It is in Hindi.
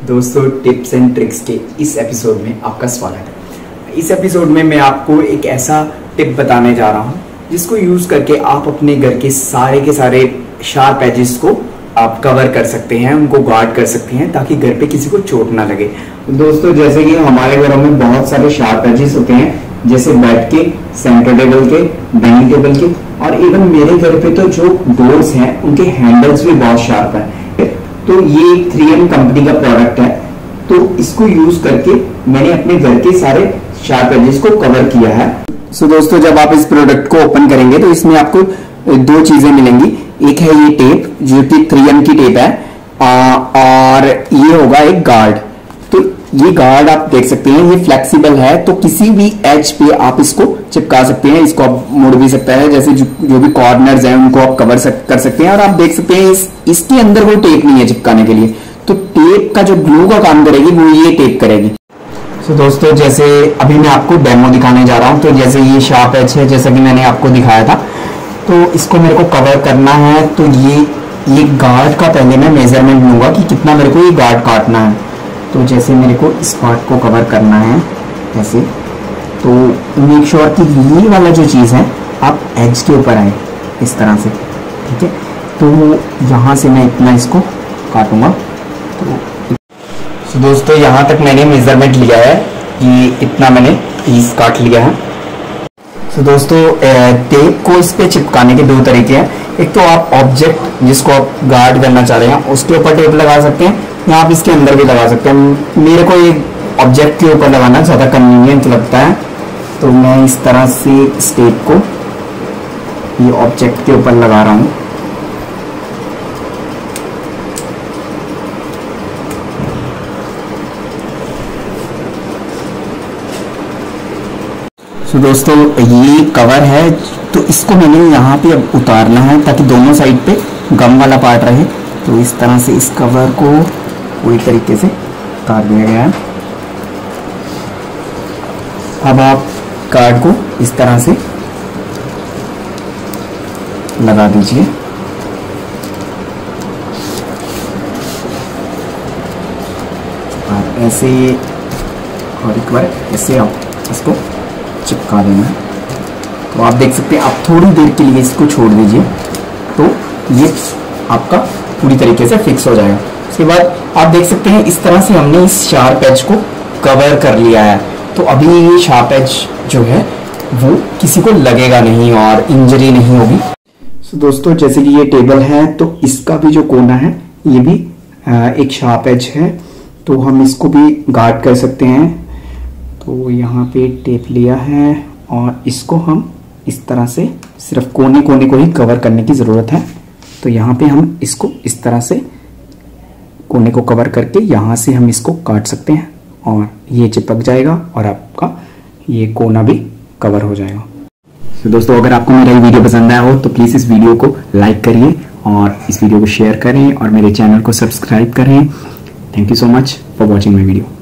दोस्तों, टिप्स एंड ट्रिक्स के इस एपिसोड में आपका स्वागत है। इस एपिसोड में मैं आपको एक ऐसा टिप बताने जा रहा हूँ जिसको यूज करके आप अपने घर के सारे शार्प एजेस को आप कवर कर सकते हैं, उनको गार्ड कर सकते हैं ताकि घर पे किसी को चोट ना लगे। दोस्तों, जैसे कि हमारे घरों में बहुत सारे शार्प एजेस होते हैं, जैसे बेड के, सेंटर टेबल के, डाइनिंग टेबल के, और इवन मेरे घर पे तो जो डोर्स हैं उनके हैंडल्स भी बहुत शार्प है। तो ये 3M कंपनी का प्रोडक्ट है, तो इसको यूज करके मैंने अपने घर के सारे शार्प एजेस को कवर किया है। सो दोस्तों, जब आप इस प्रोडक्ट को ओपन करेंगे तो इसमें आपको दो चीजें मिलेंगी। एक है ये टेप जो कि 3M की टेप है, और ये होगा एक गार्ड। तो ये गार्ड आप देख सकते हैं, ये फ्लेक्सिबल है, तो किसी भी एज पे आप इसको चिपका सकते हैं। इसको आप मोड़ भी सकता है, जैसे जो भी कॉर्नर्स हैं उनको आप कर सकते हैं। और आप देख सकते हैं इसके अंदर कोई टेप नहीं है चिपकाने के लिए, तो टेप का जो ग्लू का काम करेगी वो ये टेप करेगी। तो दोस्तों, जैसे अभी मैं आपको डेमो दिखाने जा रहा हूं। तो जैसे ये शार्प एज है, जैसा कि मैंने आपको दिखाया था, तो इसको मेरे को कवर करना है। तो ये गार्ड का पहले मैं मेजरमेंट लूंगा कि कितना मेरे को ये गार्ड काटना है। तो जैसे मेरे को इस पार्ट को कवर करना है ऐसे, तो मेक श्योर कि ये वाला जो चीज़ है आप एज के ऊपर आए इस तरह से, ठीक है। तो यहाँ से मैं इतना इसको काटूंगा। तो दोस्तों, यहाँ तक मैंने मेजरमेंट लिया है, ये इतना मैंने पीस काट लिया है। तो दोस्तों, टेप को इस पे चिपकाने के दो तरीके हैं। एक तो आप ऑब्जेक्ट जिसको आप गार्ड करना चाह रहे हैं उसके ऊपर टेप लगा सकते हैं, या आप इसके अंदर भी लगा सकते हैं। मेरे को एक ऑब्जेक्ट के ऊपर लगाना ज़्यादा कन्वीनियंट लगता है, तो मैं इस तरह से इस टेप को ये ऑब्जेक्ट के ऊपर लगा रहा हूँ। तो दोस्तों, ये कवर है, तो इसको मैंने यहाँ पे अब उतारना है ताकि दोनों साइड पे गम वाला पार्ट रहे। तो इस तरह से इस कवर को पूरी तरीके से उतार दिया गया है। अब आप कार्ड को इस तरह से लगा दीजिए। और ऐसे और एक बार ऐसे आप इसको चिपका देना है। तो आप देख सकते हैं, आप थोड़ी देर के लिए इसको छोड़ दीजिए, तो ये आपका पूरी तरीके से फिक्स हो जाएगा। उसके बाद आप देख सकते हैं इस तरह से हमने इस शार्प एज को कवर कर लिया है। तो अभी ये शार्प एज जो है वो किसी को लगेगा नहीं और इंजरी नहीं होगी। तो दोस्तों, जैसे कि ये टेबल है, तो इसका भी जो कोना है ये भी एक शार्प एज है, तो हम इसको भी गार्ड कर सकते हैं। तो यहाँ पे टेप लिया है और इसको हम इस तरह से सिर्फ कोने कोने को ही कवर करने की ज़रूरत है। तो यहाँ पे हम इसको इस तरह से कोने को कवर करके यहाँ से हम इसको काट सकते हैं और ये चिपक जाएगा और आपका ये कोना भी कवर हो जाएगा। तो दोस्तों, अगर आपको मेरा ये वीडियो पसंद आया हो तो प्लीज़ इस वीडियो को लाइक करिए और इस वीडियो को शेयर करें और मेरे चैनल को सब्सक्राइब करें। Thank you so much for watching my video.